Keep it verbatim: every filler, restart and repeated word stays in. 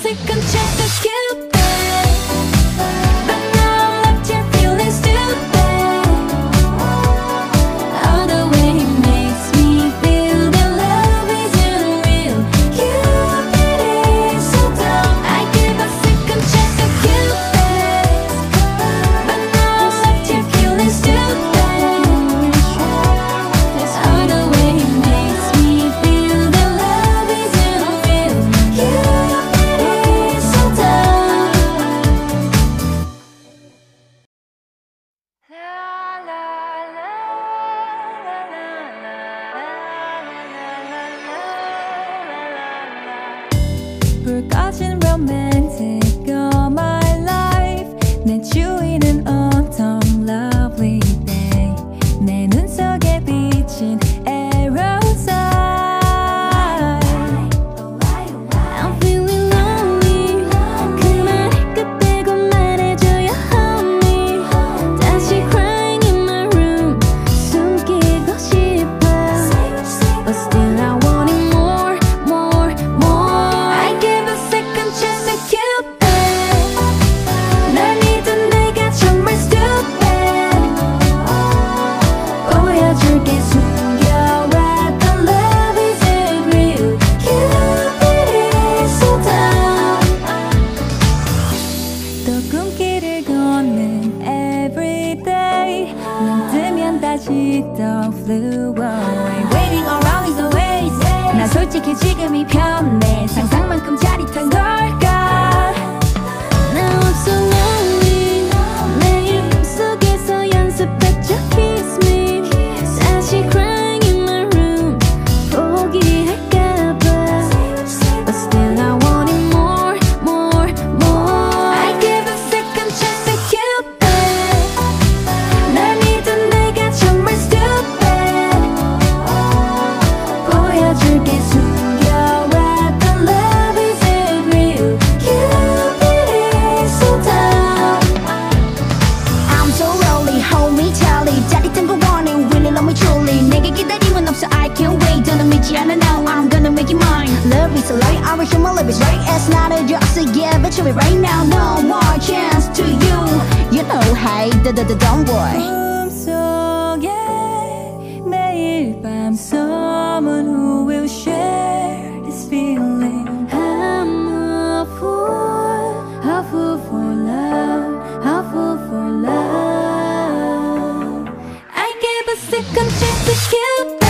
second chance to Cupid, but now I'm left here feeling stupid. All the way he makes me feel that love isn't real. Cupid is so dumb. I give a second chance to Cupid, but now I'm left here feeling stupid. All the way he makes me feel that love isn't real. Cupid is so dumb. 불 꺼진 romantic all my life. 내 주위는 autumn lovely day. 내 눈 속에 비친 arrow sign. I'm feeling lonely. 그 말을 끝내고 말해줘요 honey. 다시 crying in my room. 숨기고 싶어. But still I want it more, more, more. I give a second chance to Cupid. 날 믿은 내가 정말 stupid. 보여줄게 숨겨왔던 love isn't real. Cupid is so dumb. 또 꿈길을 걷는 everyday. 눈 뜨면 다시 또 flew away. Waiting around is always. 나 솔직히 지금이 편해. 상상만큼 짜릿한 걸까. Now I'm so lonely. 내 입속에서 연습했죠 kiss me. 다시 crying in my room. 포기할까봐. But still I want it more, more, more. I give a second chance to Cupid. 날 믿은 내가 정말 stupid. 보여줄게 숨겨왔던 love isn't real. Cupid is so dumb. I'm so lonely, hold me tightly. 짜릿한 거 원해, really love me truly. 내게 기다림은 없어, I can't wait. 너는 믿지 않아, now I'm gonna make it mine. Love is a lie, I wish my love is right. It's not a joke, so yeah, but you right now. No more chance to you. You know, hey, da da da don't worry. 꿈속에 매일 밤 someone who will share this feeling. I'm a fool, a fool for love, a fool for love. I give a second chance to Cupid.